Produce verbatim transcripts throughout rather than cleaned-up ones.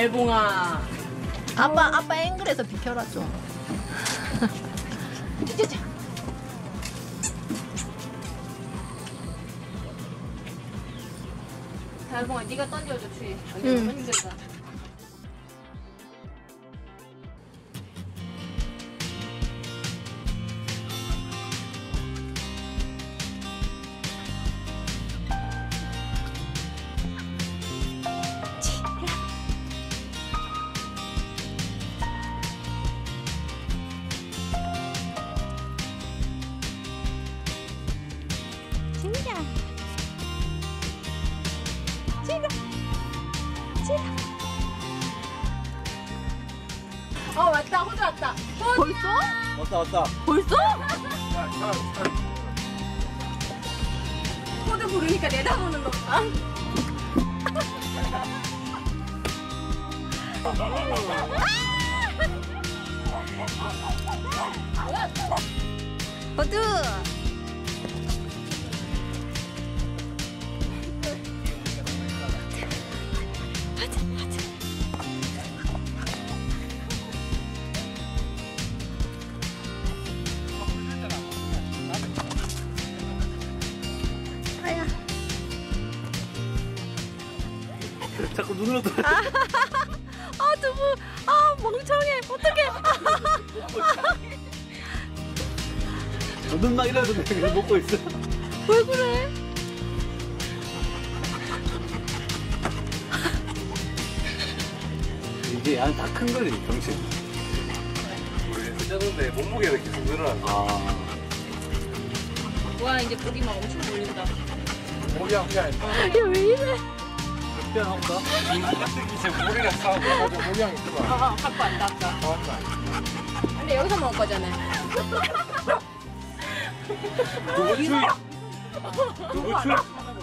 달봉아. 아빠 아빠 앵글에서 비켜라 좀. 짜자. 달봉아 네가 던져줘 추위. 응. 힘들다. 진짜. 지금. 지금. 어 왔다 호주 왔다. 벌써? 왔다 왔다. 벌써? 호주 부르니까 내다보는 거 봐. 호두. 아야. 자꾸 눈으로 들어. 아 두부. 아 멍청해. 어떡해. 눈 막 이러는데 그냥 먹고 있어. 왜 그래? 이게 한 다 큰 거지 정신. 우리 쓰자는데 몸무게는 계속 늘어난다. 아. 와 이제 고기만 엄청 몰린다. 모양 그냥 야왜 이래? 특별한 거? 이제 물이랑 싸우고 가지고 모양이 있구나. 어 갖고 왔다 아까. 좋았다. 근데 여기서 먹을 거잖아. 두부 추위. 두부 추위.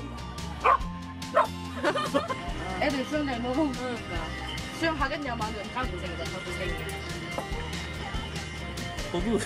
애들 수영장 너무 그러니까 수영 하겠냐고 하면 다 고생이다 다 고생이야. 저도.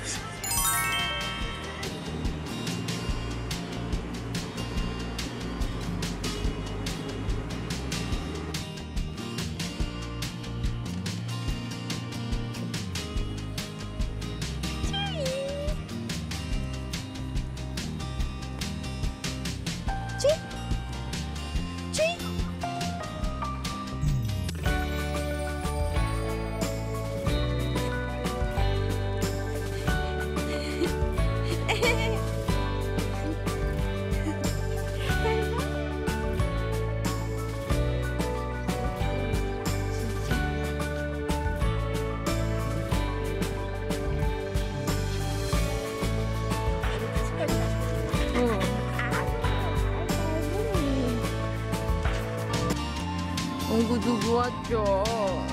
어이구 누구 왔죠?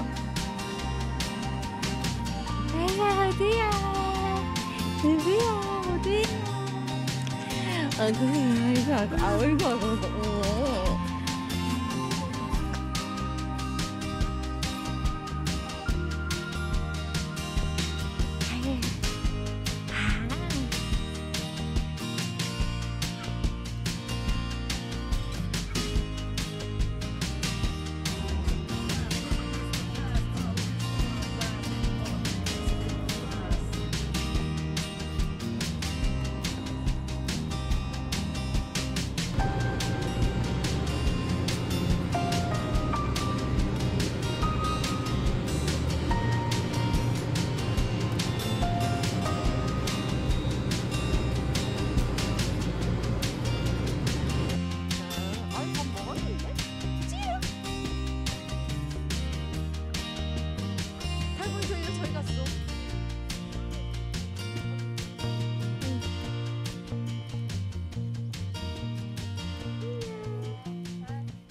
아야 어디야? 누구야 어디야? 아이고 아이고 아이고 아이고 아이고.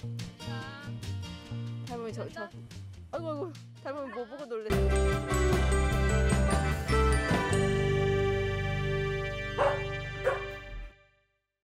닮은이 저, 저. 아이고 아이고 닮은이 뭐 보고 놀래.